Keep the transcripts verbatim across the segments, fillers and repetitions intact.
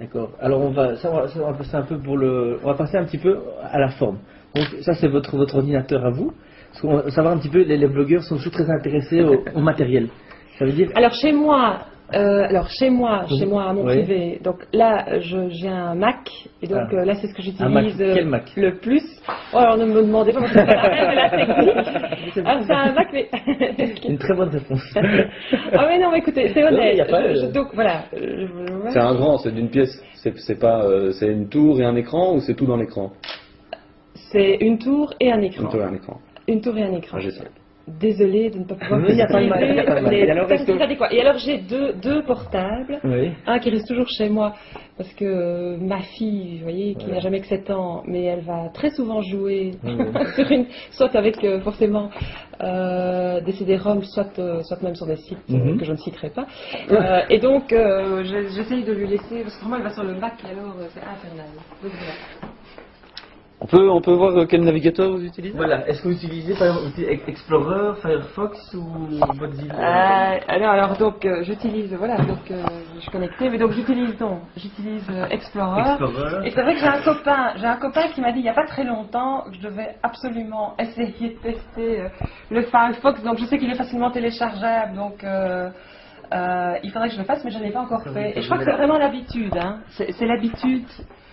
D'accord. Alors on va, ça, on va, ça, on va passer un peu pour le, on va passer un petit peu à la forme. Donc ça c'est votre votre ordinateur à vous. Parce qu'on va savoir un petit peu, les, les blogueurs sont toujours très intéressés au, au matériel. Ça veut dire. Alors chez moi, euh, alors chez moi, Oui. chez moi à mon Oui. privé. Donc là, je- j'ai un Mac et donc Ah. euh, là c'est ce que Un Mac. j'utilise euh, Quel Mac? le plus. Oh, alors ne me demandez pas parce que c'est pas la reine de la technique. Alors c'est un Mac mais Une très bonne réponse. ah mais non mais écoutez c'est Non, mais honnête. y a pas Je- je- de- donc voilà. euh, je- C'est un grand, c'est d'une pièce. C'est c'est pas, euh, c'est une tour et un écran ou c'est tout dans l'écran? C'est une tour et un écran. Une tour et un écran. Une tour et un écran. Ah, j'ai ça. Désolée de ne pas pouvoir Mais il y a pas de mal, il y a pas de mal. les Et alors, est-ce que- tarifs adéquats. Et alors j'ai deux, deux portables, Oui. un qui reste toujours chez moi parce que euh, ma fille, vous voyez, qui Ouais. n'a jamais que sept ans, mais elle va très souvent jouer Oui. sur une, soit avec euh, forcément euh, des C D ROM, soit, euh, soit même sur des sites euh, Mhm. que je ne citerai pas. Euh, et donc euh, je- j'essaye de lui laisser, parce que vraiment elle va sur le Mac et alors euh, c'est infernal. Donc, voilà. On peut, on peut voir quel navigateur vous utilisez? Voilà. Est-ce que vous utilisez par exemple vous utilisez Explorer, Firefox ou Mozilla? Euh, alors, alors donc euh, j'utilise voilà donc euh, je suis connectée mais donc j'utilise donc j'utilise euh, Explorer. Explorer. Et c'est vrai que j'ai un copain j'ai un copain qui m'a dit il n'y a pas très longtemps que je devais absolument essayer de tester euh, le Firefox, donc je sais qu'il est facilement téléchargeable, donc euh, euh, il faudrait que je le fasse mais je ne l'ai pas encore Ça fait vous- et je crois que c'est vraiment l'habitude hein. c'est c'est l'habitude.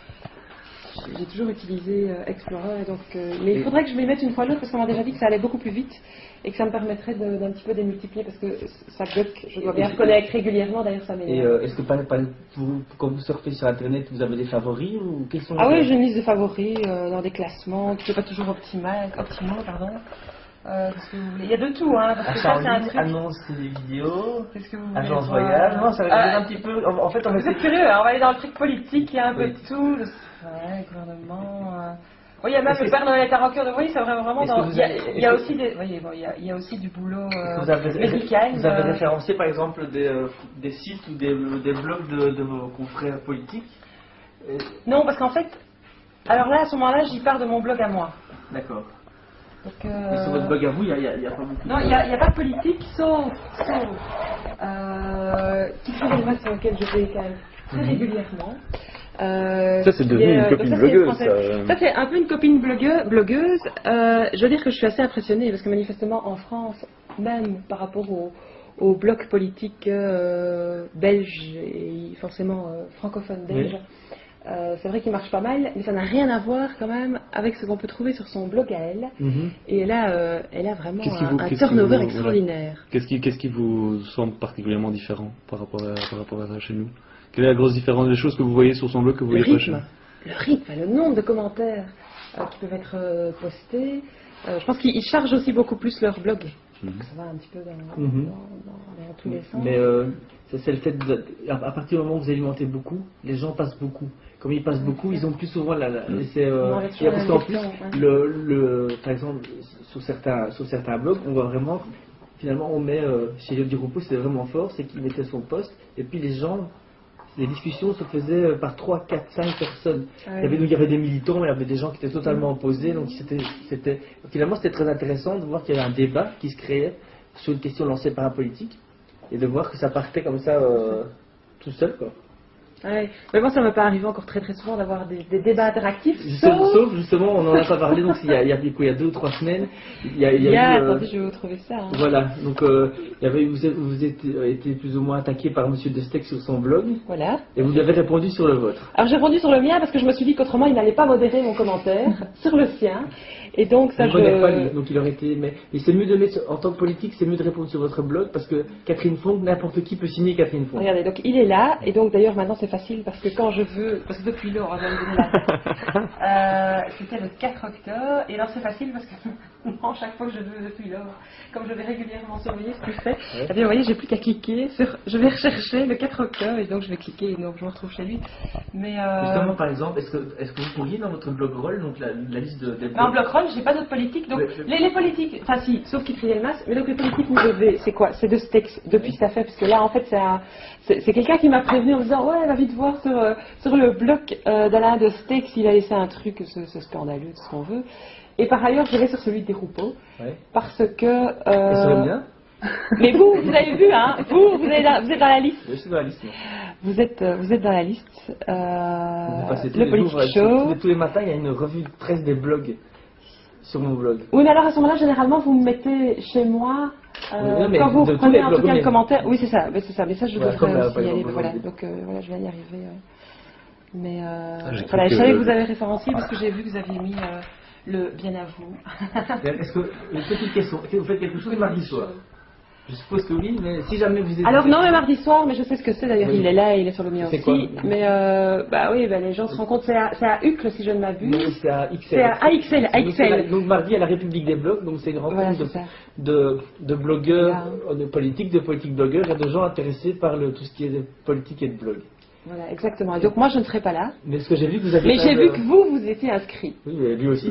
J'ai toujours utilisé euh, Explorer, donc, euh, mais il faudrait que je m'y mette une fois l'autre parce qu'on m'a déjà dit que ça allait beaucoup plus vite et que ça me permettrait de- d'un petit peu démultiplier parce que ça bloque, je dois bien reconnaître régulièrement, d'ailleurs ça Et m'énerve. euh, est-ce que pas, pas- vous, quand vous surfez sur internet, vous avez des favoris ou quels sont Ah les- oui, j'ai une liste de favoris euh, dans des classements qui n'est pas toujours optimal, optimaux, pardon. Euh, qu'est-ce que vous voulez. Il y a de tout, hein, parce que Achat ça en c'est un ligne, truc. annonce des vidéos, Qu'est-ce que vous voulez agence voir voyage. Non, ça va Ah, un petit peu. En, en fait, on va Vous êtes essayer. curieux, hein, on va aller dans le truc politique, il y a un peu Oui. de tout. Le... Ouais, gouvernement. euh. Oui, il y a même Est-ce le que- Père Noël est à rocker de oui, c'est vraiment vraiment Est-ce que dans. vous Il y a, avez- il y a est-ce que- aussi des. Voyez, bon, il y a, il y a aussi du boulot Est-ce que euh, vous avez, médical. vous avez euh. référencé par exemple des, euh, des sites ou des, des blogs de, de vos confrères politiques? Euh, Non, parce qu'en fait, alors là, à ce moment-là, j'y pars de mon blog à moi. D'accord. Donc, Mais euh, sur votre blog à vous, il n'y a, il y a- il y a pas beaucoup. Non, il n'y a, il y a pas de politique, sauf, sauf euh, qui sont des boîtes sur lesquelles je vais quand même très régulièrement. Euh, Ça, c'est qui devenu est, une euh, copine donc ça, c'est blogueuse, français. ça. Ça, c'est un peu une copine blogueu- blogueuse. Euh, je veux dire que je suis assez impressionnée parce que manifestement en France, même par rapport au, au bloc politique euh, belge et forcément euh, francophone belge, Oui. euh, c'est vrai qu'il marche pas mal, mais ça n'a rien à voir quand même avec ce qu'on peut trouver sur son blog à elle. Mhm. Et elle a, euh, elle a vraiment Qu'est-ce qui un, vous- un qu'est-ce qui turnover vous- extraordinaire. Qu'est-ce qui, qu'est-ce qui vous semble particulièrement différent par rapport à, par rapport à ça chez nous? Quelle est la grosse différence des choses que vous voyez sur son blog que vous Le voyez pas chez rythme, nous? le rythme, le nombre de commentaires euh, qui peuvent être euh, postés. Euh, je pense qu'ils ils chargent aussi beaucoup plus leur blog. Mhm. Ça va un petit peu dans, Mhm. dans- dans- dans tous les sens. Mais euh, ça, c'est le fait de, à à partir du moment où vous alimentez beaucoup, les gens passent beaucoup. Comme ils passent beaucoup, ils ont plus souvent la. la Mm. c'est, euh, On a et toujours parce la qu'en plus, question, ouais. le, le, par exemple, sur certains, sur certains blogs, on voit vraiment. Finalement, on met euh, chez Léo Duroupeau, c'est vraiment fort, c'est qu'il mettait son poste, et puis les gens. Les discussions se faisaient euh, par trois, quatre, cinq personnes. Ouais. Il, y avait, donc, il y avait des militants, il y avait des gens qui étaient totalement opposés. Donc c'était, c'était, finalement, c'était très intéressant de voir qu'il y avait un débat qui se créait sur une question lancée par un politique et de voir que ça partait comme ça euh, tout seul. Quoi. Ouais. Mais moi, ça ne m'est pas arrivé encore très très souvent d'avoir des, des débats interactifs. Justement, Sauf, sauf, justement, on en a pas parlé, donc il y a, il y a, il y a deux ou trois semaines, il y a, il y a il y a, eu, euh, attendez, je vais vous trouver ça. hein. voilà, donc euh, il y avait, vous, êtes- vous êtes euh, été plus ou moins attaqué par Monsieur Desteck sur son blog Voilà. et vous lui avez répondu sur le vôtre. Alors j'ai répondu sur le mien parce que je me suis dit qu'autrement il n'allait pas modérer mon commentaire sur le sien. Et donc ça Je ne connais pas lui, je... donc il aurait été. Mais, mais c'est mieux de mettre en tant que politique, c'est mieux de répondre sur votre blog parce que Catherine Fonck, n'importe qui peut signer Catherine Fonck. Regardez, donc il est là, et donc d'ailleurs maintenant c'est facile parce que quand je veux, parce que depuis lors, on va me donner la date. Euh, c'était le quatre octobre, et alors c'est facile parce que non, chaque fois que je veux depuis lors, comme je vais régulièrement surveiller ce qu'il fait, Ouais. eh bien vous voyez, j'ai plus qu'à cliquer sur, je vais rechercher le quatre octobre, et donc je vais cliquer, et donc je me retrouve chez lui. Mais euh, Justement, par exemple, est-ce que, est-ce que vous pourriez dans votre blog roll, donc la, la liste de, des mais en blogs, bloc roll, j'ai pas d'autres politiques, donc Le- le- les, les politiques, enfin si, sauf qu'il triait le masque, mais donc les politiques nous devaient, c'est quoi? C'est de Stex, depuis ça fait, parce que là en fait c'est un, c'est, c'est quelqu'un qui m'a prévenu en me disant ouais, va vite voir sur, euh, sur le bloc euh, d'Alain de Stex, il a laissé un truc, c'est, c'est scandaleux, tout ce qu'on veut. Et par ailleurs, je vais sur celui des Roupeaux, ouais. parce que... Et Euh, sur le mien Mais vous, vous avez vu, hein, vous, vous êtes dans, vous êtes dans la liste. Je suis dans la liste. moi. Vous êtes, euh, vous êtes dans la liste. On Euh, est passé tous le les Politique jours, euh, Show. tous, les, tous les matins, il y a une revue de presse des blogs sur mon blog. Oui, mais alors à ce moment-là, généralement, vous me mettez chez moi. Euh, Oui, mais quand vous de tous prenez les en blogs, tout cas mais- le commentaire. Oui, c'est ça, mais c'est ça. Mais ça, je Voilà, devrais comme là, aussi par y aller. exemple, Voilà, aujourd'hui. donc euh, voilà, je vais y arriver. euh. Mais euh, Ah, j'ai cru voilà, je que- savais que vous avez référencié parce que j'ai vu que vous aviez mis euh, le bien à vous. Est-ce que, une petite question, est-ce que vous faites quelque chose le mardi soir? Je suppose que oui, mais si jamais vous êtes... Alors non, le mardi soir, mais je sais ce que c'est d'ailleurs, Oui. il est là, il est sur le mien C'est aussi. quoi Mais euh, bah oui, bah, les gens se rendent compte, c'est à, c'est à Uccle si je ne Non, m'abuse. c'est à X L. C'est à A X L, A Donc, X c'est la- L. Donc mardi à la République des blogs, donc c'est une Voilà, rencontre c'est ça. de, de, de blogueurs, Voilà. euh, de politique, de politique blogueurs et de gens intéressés par le, tout ce qui est de politique et de blog. Voilà, exactement. Et donc moi, je ne serai pas là. Mais ce que j'ai vu que vous avez... Mais quand j'ai même, vu euh, que vous, vous étiez inscrit. Oui, mais lui aussi.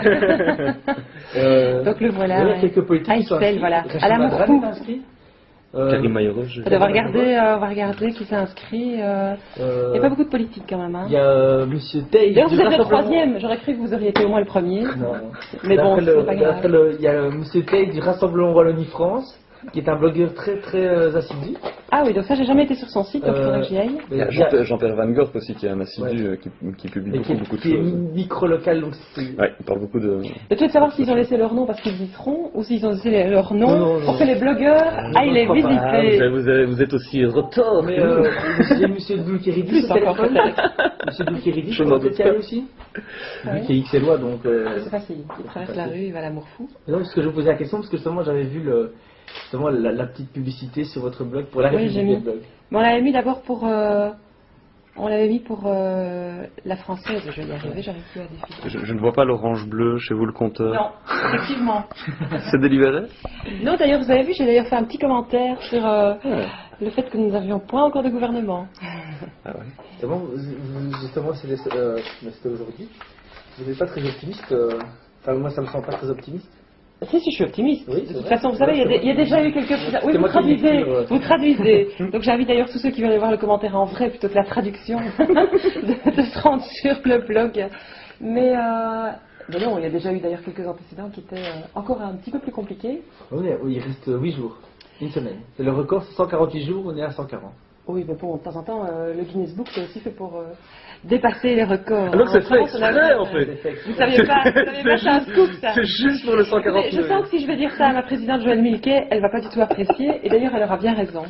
euh, Donc le voilà. il y a ouais. quelques politiques qui sont A X L, inscrits. voilà. Rachid À la Madran Mourfou. est inscrit. Euh, Karim Mayoro, je... On va regarder, euh, on va regarder qui s'est inscrit. euh, euh, Il n'y a pas beaucoup de politique quand même. Hein. Il y a euh, Monsieur Tay. D'ailleurs, vous du êtes le Rassemblement- troisième. J'aurais cru que vous auriez été au moins le premier. Non. Mais bon, D'après le- c'est pas d'après grave. le- Il y a euh, Monsieur Tay du Rassemblement Wallonie-France, qui est un blogueur très très euh, assidu. Ah oui, donc ça, j'ai jamais été sur son site, donc il faudrait Euh, que j'y aille. Il y a Il y a- Jean- Jean-Pierre Van Gorp aussi qui est un assidu, Ouais. euh, qui, qui publie et beaucoup, qui, beaucoup de qui est choses. micro-local, donc c'est... Ouais, il parle beaucoup de... Le truc de savoir s'ils ont laissé leur nom parce qu'ils y seront ou s'ils ont laissé leur nom Non, non, non. pour que les blogueurs aillent les je crois pas. Ah, vous, visiter. avez- vous avez- vous êtes aussi retors Mais que nous. euh, j'ai Monsieur Boulkéridis Plus au encore téléphone. peut-être. Monsieur Boulkéridis, Je je n'en pense doute qu'il y a pas. aussi. Ouais. Vu qu'il est Xellois, donc... euh, C'est facile. Il traverse la rue, il va à la Mourfou. Non, parce que je vous posais la question, parce que justement j'avais vu le, justement, la, la petite publicité sur votre blog pour la Oui, République j'ai des mis. blogs. Mais on l'avait mis d'abord pour. euh, On l'avait mis pour euh, la française. Je vais y arriver, j'arrive plus à défiler. Je, je ne vois pas l'orange bleu chez vous, le compteur. Non, effectivement. C'est délibéré? Non, d'ailleurs, vous avez vu, j'ai d'ailleurs fait un petit commentaire sur euh, Ouais. le fait que nous n'avions point encore de gouvernement. Ah ouais. Justement, vous- vous- justement c'est les- euh, mais c'était aujourd'hui. Vous n'êtes pas très optimiste. euh, Enfin, moi, ça me semble pas très optimiste. Si, si, je suis optimiste. Oui, de c'est toute vrai. façon, vous savez, il y, a des- il y a déjà eu quelques... Oui, C'était vous moi qui l'ai traduisez, écrit, euh. vous traduisez. Donc j'invite d'ailleurs tous ceux qui veulent aller voir le commentaire en vrai plutôt que la traduction de, de se rendre sur le blog. Mais, euh, mais non, il y a déjà eu d'ailleurs quelques antécédents qui étaient euh, encore un petit peu plus compliqués. On est- oui, il reste huit jours, une semaine. C'est le record, c'est cent quarante-huit jours, on est à cent quarante. Oui, mais bon, de temps en temps, euh, le Guinness Book, c'est aussi fait pour euh, dépasser les records. Alors En c'est fait France, on a- exprès en fait. Vous ne saviez pas, vous savez pas, c'est un scoop ça. C'est juste pour le cent quarante. Je sens que si je vais dire ça à ma présidente Joëlle Milquet, elle va pas du tout apprécier, et d'ailleurs elle aura bien raison.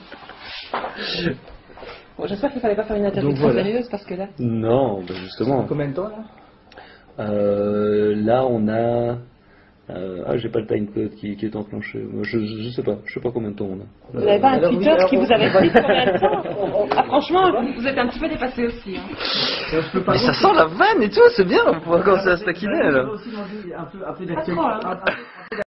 Bon, j'espère qu'il fallait pas faire une interview Donc, trop voilà. sérieuse parce que là. Non, ben justement. Combien de temps là Euh, là, on a. Euh, ah, j'ai pas le timecode qui, qui est enclenché. Moi, Je, je, je sais pas, je sais pas combien de temps on a. Vous n'avez pas un alors, oui, Twitter alors, qui on- vous avait dit combien de temps Ah, franchement, vous, vous êtes un petit peu dépassé aussi. Hein. Euh, je peux pas Mais ça sent la vanne et tout, c'est bien, on pourra commencer à se taquiner Je là. peux aussi demander un peu, un peu Pas d'actualité. trop, hein. un- un peu-